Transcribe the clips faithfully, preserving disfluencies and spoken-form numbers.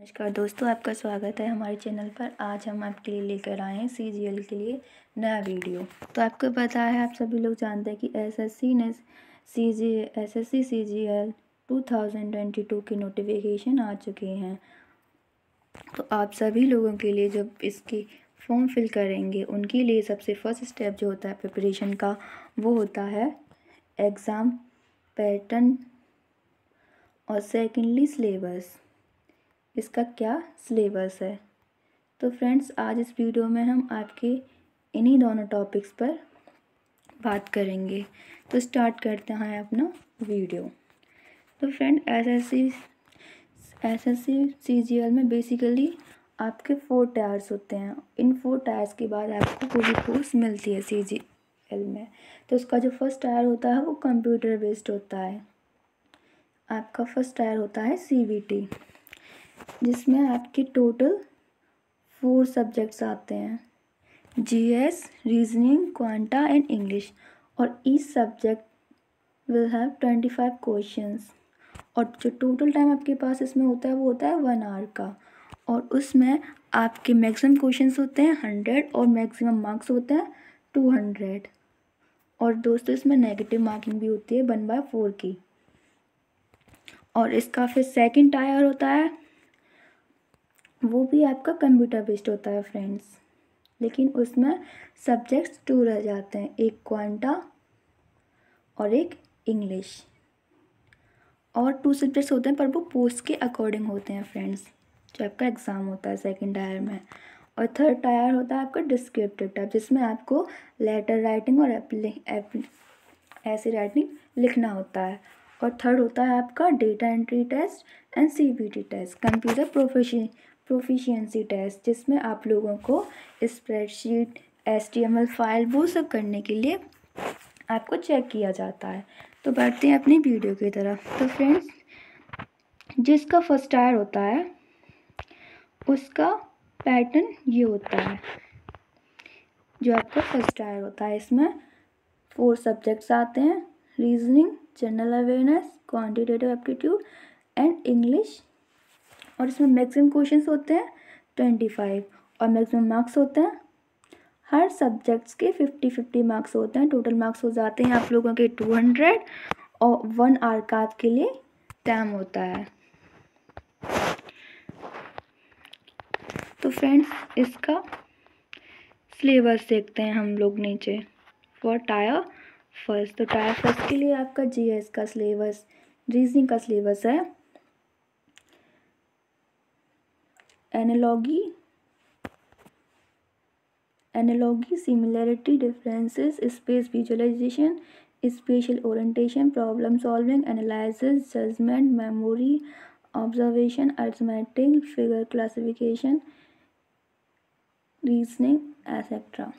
नमस्कार दोस्तों, आपका स्वागत है हमारे चैनल पर। आज हम आपके लिए लेकर आए हैं सीजीएल के लिए नया वीडियो। तो आपको पता है, आप सभी लोग जानते हैं कि एसएससी ने CG SSC CGL two thousand twenty two की नोटिफिकेशन आ चुके हैं। तो आप सभी लोगों के लिए जब इसकी फॉर्म फिल करेंगे, उनके लिए सबसे फर्स्ट स्टेप जो होता है प्रिपरेशन का, वो होता है एग्ज़ाम पैटर्न और सेकेंडली सिलेबस। इसका क्या सिलेबस है। तो फ्रेंड्स, आज इस वीडियो में हम आपके इन्हीं दोनों टॉपिक्स पर बात करेंगे। तो स्टार्ट करते हैं अपना वीडियो। तो फ्रेंड, एसएससी एसएससी सीजीएल में बेसिकली आपके फोर टायर्स होते हैं। इन फोर टायर्स के बाद आपको पूरी पोस्ट मिलती है सीजीएल में। तो उसका जो फर्स्ट टायर होता है वो कंप्यूटर बेस्ड होता है। आपका फर्स्ट टायर होता है सीवीटी, जिसमें आपके टोटल फोर सब्जेक्ट्स आते हैं: GS, reasoning, quanta and English. और each subject will have twenty five questions. और जो टोटल टाइम आपके पास इसमें होता है वो होता है वन आवर का। और उसमें आपके मैक्सिमम क्वेश्चंस होते हैं हंड्रेड और मैक्सिमम मार्क्स होते हैं टू हंड्रेड। और दोस्तों, इसमें नेगेटिव मार्किंग भी होती है वन बाय फोर की। और इसका फिर सेकेंड टायर होता है, वो भी आपका कंप्यूटर बेस्ड होता है फ्रेंड्स, लेकिन उसमें सब्जेक्ट्स टू रह जाते हैं, एक क्वांटा और एक इंग्लिश। और टू सब्जेक्ट्स होते हैं, पर वो पोस्ट के अकॉर्डिंग होते हैं फ्रेंड्स, जो आपका एग्ज़ाम होता है सेकंड टायर में। और थर्ड टायर होता है आपका डिस्क्रिप्टिव टाइप, जिसमें आपको लेटर राइटिंग और ऐसे राइटिंग लिखना होता है। और थर्ड होता है आपका data entry test and CBT test, computer profession proficiency test, जिसमें आप लोगों को स्प्रेडशीट, एचटीएमएल फाइल वो सब करने के लिए आपको चेक किया जाता है। तो बढ़ते हैं अपनी वीडियो की तरफ। तो फ्रेंड्स, जिसका फर्स्ट टायर होता है उसका पैटर्न ये होता है। जो आपका फर्स्ट टायर होता है, इसमें फोर सब्जेक्ट्स आते हैं: reasoning, general awareness, quantitative aptitude and English. और इसमें मैक्सिमम क्वेश्चंस होते हैं ट्वेंटी फाइव और मैक्सिमम मार्क्स होते हैं, हर सब्जेक्ट्स के फिफ्टी फिफ्टी मार्क्स होते हैं। टोटल मार्क्स हो जाते हैं आप लोगों के टू हंड्रेड और वन आवर का आपके लिए टाइम होता है। तो फ्रेंड्स, इसका सिलेबस देखते हैं हम लोग नीचे फॉर टायर फर्स्ट। तो टायर फर्स्ट के लिए आपका जीएस का सिलेबस, रीजनिंग का सिलेबस है analogy analogy similarity, differences, space visualisation, special orientation, problem solving, analysis, judgement, memory, observation, arithmetic, figure classification, reasoning etcetera.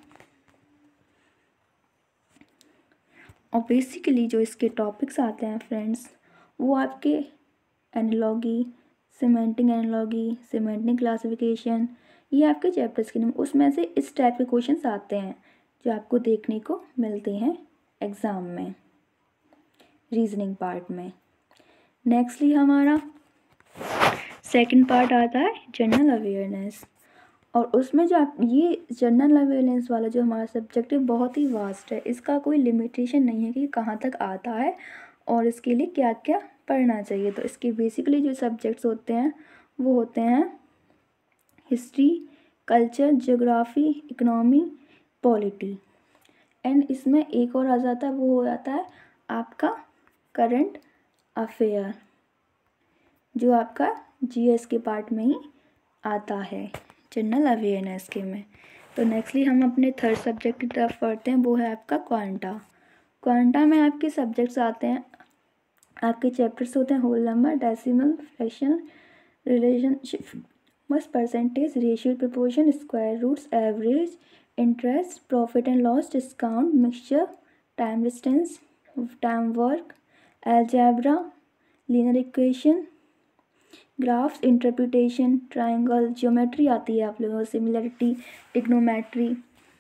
और बेसिकली जो इसके टॉपिक्स आते हैं फ्रेंड्स, वो आपके analogy, semantic analogy, semantic classification, ये आपके चैप्टर्स के नाम। उसमें से इस टाइप के क्वेश्चंस आते हैं जो आपको देखने को मिलते हैं एग्ज़ाम में, रीजनिंग पार्ट में। नेक्स्टली हमारा सेकंड पार्ट आता है जनरल अवेयरनेस। और उसमें जो आप ये जनरल अवेयरनेस वाला जो हमारा सब्जेक्ट है, बहुत ही वास्ट है। इसका कोई लिमिटेशन नहीं है कि कहाँ तक आता है और इसके लिए क्या क्या पढ़ना चाहिए। तो इसके बेसिकली जो सब्जेक्ट्स होते हैं वो होते हैं history, culture, geography, economy, polity. And इसमें एक और आ जाता है, वो हो जाता है आपका करंट अफेयर, जो आपका जीएस के पार्ट में ही आता है, जनरल अवेयरनेस के में। तो नेक्स्टली हम अपने थर्ड सब्जेक्ट की तरफ पढ़ते हैं, वो है आपका क्वांटा। क्वांटा में आपके सब्जेक्ट्स आते हैं, आपके चैप्टर्स होते हैं whole number, decimal, fraction, relationship, must, percentage, ratio, proportion, square roots, average, interest, profit and loss, discount, mixture, time distance, time work, algebra, linear equation, graphs, interpretation, triangle, geometry आती है आप लोगों को, सिमिलरिटी, ट्रिग्नोमेट्री,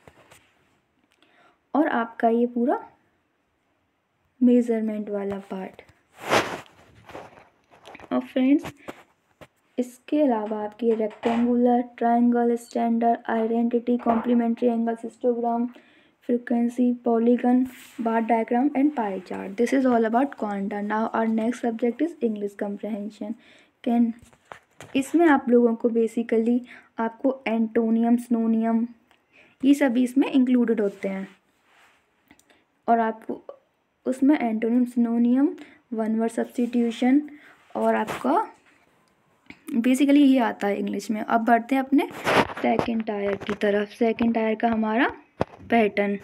और आपका ये पूरा measurement वाला पार्ट। और फ्रेंड्स, इसके अलावा आपकी rectangular, triangle, standard, identity, complementary angle, histogram, frequency, polygon, bar diagram and pie chart. This is all about quanta. Now our next subject is English comprehension. Can इसमें आप लोगों को बेसिकली आपको एंटोनियम, सिनोनियम ये सभी इसमें इंक्लूडेड होते हैं और आपको उसमें antonym, synonym, one word substitution और आपका बेसिकली ये आता है इंग्लिश में। अब बढ़ते हैं अपने सेकंड टायर की तरफ। सेकंड टायर का हमारा पैटर्न।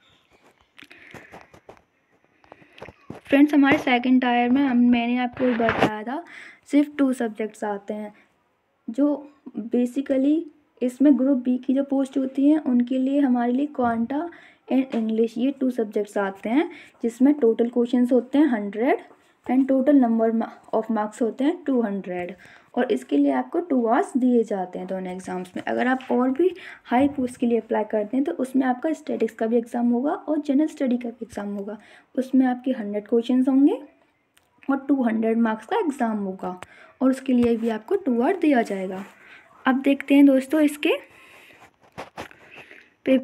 फ्रेंड्स हमारे सेकंड टायर में हम मैंने आपको बताया था सिर्फ टू सब्जेक्ट्स आते हैं, जो बेसिकली इसमें ग्रुप बी की जो पोस्ट होती हैं उनके लिए हमारे लिए क्वांटा एंड इंग्लिश ये टू सब्जेक्ट्स आते हैं, जिसमें टोटल क्वेश्चंस होते हैं hundred and total number of marks होते हैं टू हंड्रेड और इसके लिए आपको टू आवर्स दिए जाते हैं दोनों एग्ज़ाम्स में। अगर आप और भी हाई पोस्ट के लिए अप्लाई करते हैं तो उसमें आपका स्टैटिक्स का भी एग्ज़ाम होगा और जनरल स्टडी का भी एग्ज़ाम होगा। उसमें आपके हंड्रेड क्वेश्चंस होंगे और टू हंड्रेड मार्क्स का एग्ज़ाम होगा और उसके लिए भी आपको टू आवर दिया जाएगा। अब देखते हैं दोस्तों इसके पे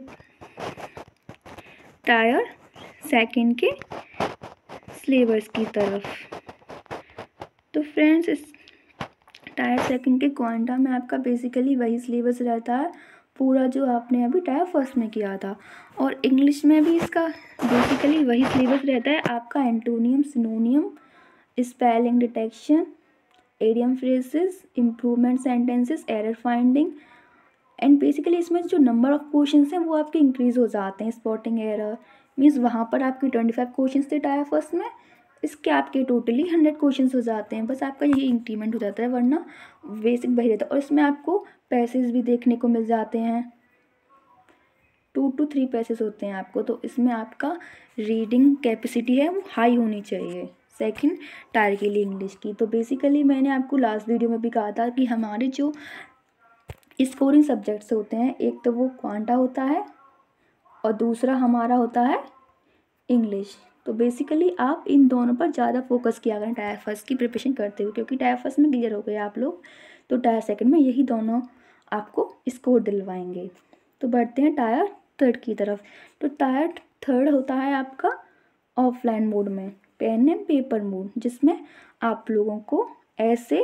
टायर सेकंड के सिलेबस की तरफ। तो फ्रेंड्स इस टायर सेकंड के क्वांटा में आपका बेसिकली वही सिलेबस रहता है पूरा जो आपने अभी टायर फर्स्ट में किया था और इंग्लिश में भी इसका बेसिकली वही सिलेबस रहता है आपका antonym, synonym, spelling detection, idiom phrases, improvement sentences, error finding and basically इसमें जो नंबर ऑफ क्वेश्चंस हैं वो आपके इंक्रीज़ हो जाते हैं। स्पॉटिंग एरर मीन्स वहाँ पर आपके ट्वेंटी फाइव क्वेश्चंस थे टायर फर्स्ट में, इसके आपके टोटली हंड्रेड क्वेश्चंस हो जाते हैं, बस आपका यही इंक्रीमेंट हो जाता है वरना बेसिक वही रहता है। और इसमें आपको पैसेज भी देखने को मिल जाते हैं, टू टू थ्री पैसेज होते हैं आपको, तो इसमें आपका रीडिंग कैपेसिटी है वो हाई होनी चाहिए सेकंड टायर के लिए इंग्लिश की। तो बेसिकली मैंने आपको लास्ट वीडियो में भी कहा था कि हमारे जो स्कोरिंग सब्जेक्ट्स होते हैं एक तो वो क्वांटा होता है और दूसरा हमारा होता है इंग्लिश। तो बेसिकली आप इन दोनों पर ज़्यादा फोकस किया करें टायर फर्स्ट की प्रिपरेशन करते हुए, क्योंकि टायर फर्स्ट में क्लियर हो गए आप लोग तो टायर सेकंड में यही दोनों आपको स्कोर दिलवाएंगे। तो बढ़ते हैं टायर थर्ड की तरफ। तो टायर थर्ड होता है आपका ऑफलाइन मोड में, पेन एंड पेपर मोड, जिसमें आप लोगों को ऐसे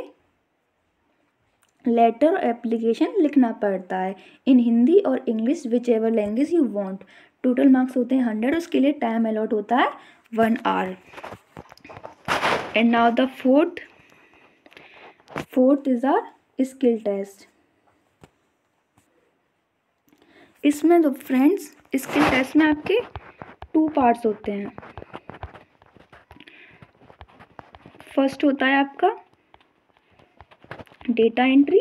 लेटर और एप्लीकेशन लिखना पड़ता है इन हिंदी और English whichever language you want. Total marks होते हैं हंड्रेड, उसके लिए टाइम अलॉट होता है one hour. And now the fourth fourth is our skill test. इसमें तो फ्रेंड्स स्किल टेस्ट में आपके टू पार्ट्स होते हैं। फर्स्ट होता है आपका डेटा एंट्री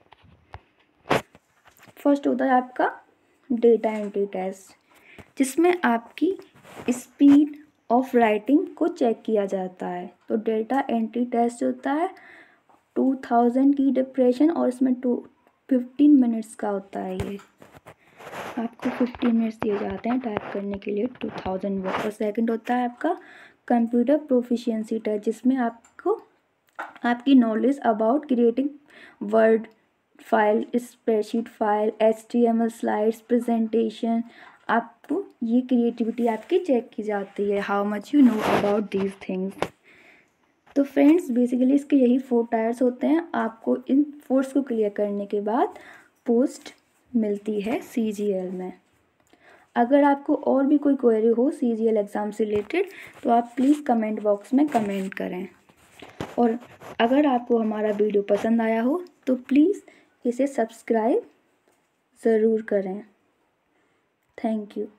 फर्स्ट होता है आपका डेटा एंट्री टेस्ट, जिसमें आपकी स्पीड ऑफ राइटिंग को चेक किया जाता है। तो डेटा एंट्री टेस्ट होता है टू थाउजेंड की डिप्रेशन और इसमें टू फिफ्टीन मिनट्स का होता है। ये आपको फिफ्टीन मिनट्स दिए जाते हैं टाइप करने के लिए टू थाउजेंड वर्ड। और सेकंड होता है आपका कंप्यूटर प्रोफिशिएंसी टेस्ट, जिसमें आपको आपकी knowledge about creating word file, spreadsheet file, H T M L slides, presentation, आपको ये क्रिएटिविटी आपकी चेक की जाती है, how much you know about these things. तो फ्रेंड्स बेसिकली इसके यही फोर टायर्स होते हैं। आपको इन फोर्स को क्लियर करने के बाद पोस्ट मिलती है सी जी एल में। अगर आपको और भी कोई क्वेरी हो सी जी एल एग्ज़ाम से रिलेटेड तो आप प्लीज़ कमेंट बॉक्स में कमेंट करें। और अगर आपको हमारा वीडियो पसंद आया हो तो प्लीज़ इसे सब्सक्राइब ज़रूर करें। Thank you.